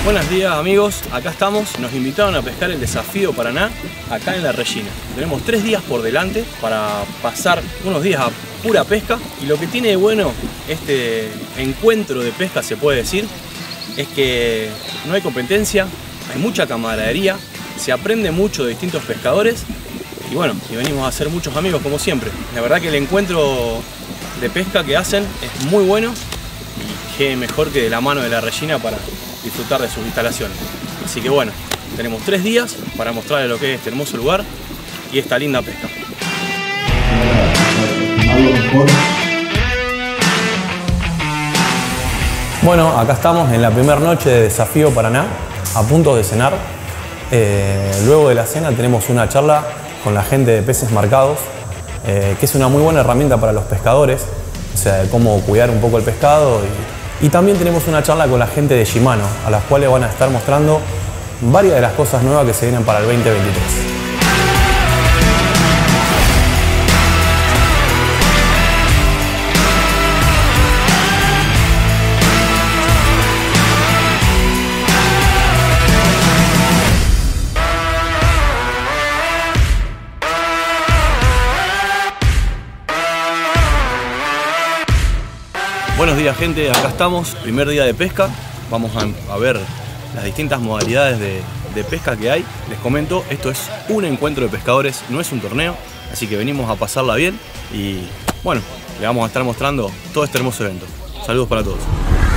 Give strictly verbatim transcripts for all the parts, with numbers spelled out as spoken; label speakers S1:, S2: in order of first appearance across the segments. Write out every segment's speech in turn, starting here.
S1: Buenos días amigos, acá estamos, nos invitaron a pescar el Desafío Paraná acá en La Regina. Tenemos tres días por delante para pasar unos días a pura pesca y lo que tiene de bueno este encuentro de pesca, se puede decir, es que no hay competencia, hay mucha camaradería, se aprende mucho de distintos pescadores y bueno, y venimos a hacer muchos amigos como siempre. La verdad que el encuentro de pesca que hacen es muy bueno y qué mejor que de la mano de La Regina para disfrutar de sus instalaciones. Así que bueno, tenemos tres días para mostrarles lo que es este hermoso lugar y esta linda pesca. Bueno, acá estamos en la primera noche de Desafío Paraná, a punto de cenar. Eh, luego de la cena tenemos una charla con la gente de Peces Marcados, eh, que es una muy buena herramienta para los pescadores, o sea, de cómo cuidar un poco el pescado. Y, y también tenemos una charla con la gente de Shimano, a las cuales van a estar mostrando varias de las cosas nuevas que se vienen para el veinte veintitrés. Buenos días gente, acá estamos, primer día de pesca. Vamos a, a ver las distintas modalidades de, de pesca que hay. Les comento, esto es un encuentro de pescadores, no es un torneo, así que venimos a pasarla bien y bueno, le vamos a estar mostrando todo este hermoso evento. Saludos para todos.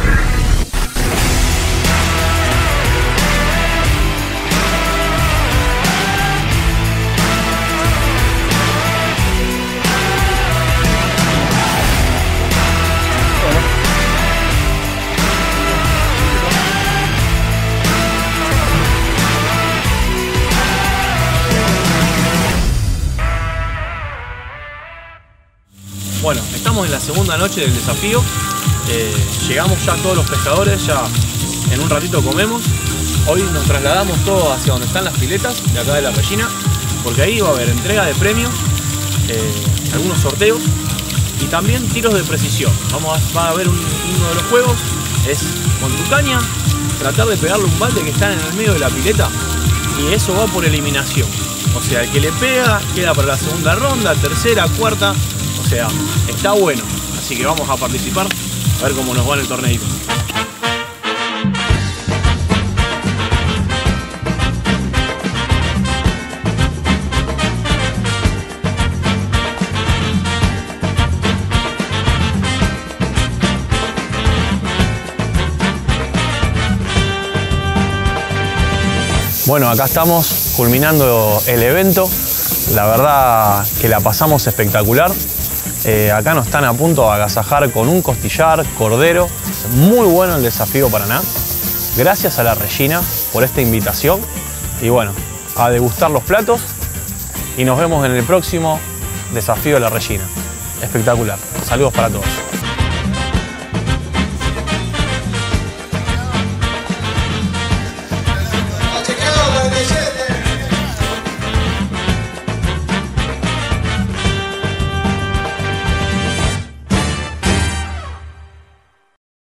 S1: Bueno, estamos en la segunda noche del desafío, eh, llegamos ya todos los pescadores, ya en un ratito comemos. Hoy nos trasladamos todos hacia donde están las piletas de acá de La Regina, porque ahí va a haber entrega de premios, eh, algunos sorteos y también tiros de precisión. Vamos a, va a haber un, uno de los juegos, es con tu caña, tratar de pegarle un balde que está en el medio de la pileta y eso va por eliminación. O sea, el que le pega queda para la segunda ronda, tercera, cuarta. O sea, está bueno, así que vamos a participar, a ver cómo nos va en el torneito. Bueno, acá estamos culminando el evento, la verdad que la pasamos espectacular. Eh, acá nos están a punto de agasajar con un costillar, cordero. Muy bueno el Desafío Paraná. Gracias a La Regina por esta invitación. Y bueno, a degustar los platos. Y nos vemos en el próximo Desafío de La Regina. Espectacular. Saludos para todos.